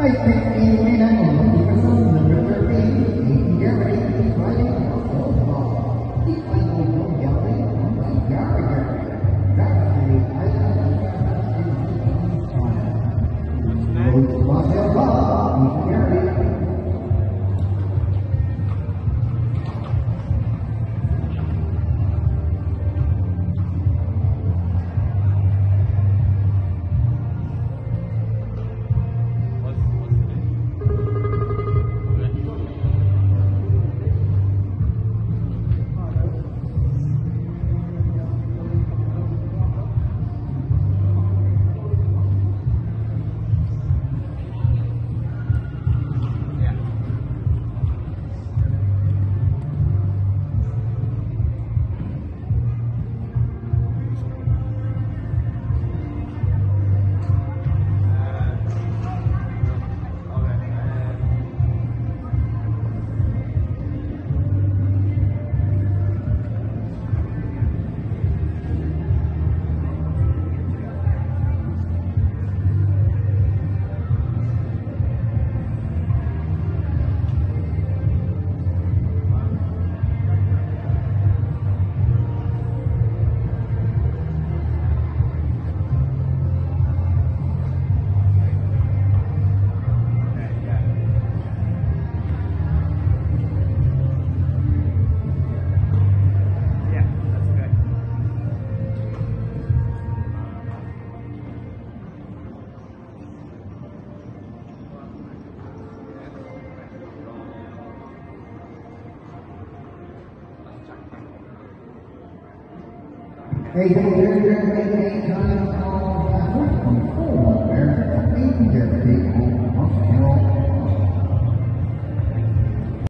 I think in number 13, Germany, riding Rosshill Bob. He finally won Gelding on the Killea Island in Rosshill Bob, Germany. Hey, very, very late game time on 1.4. There's 8 Germany.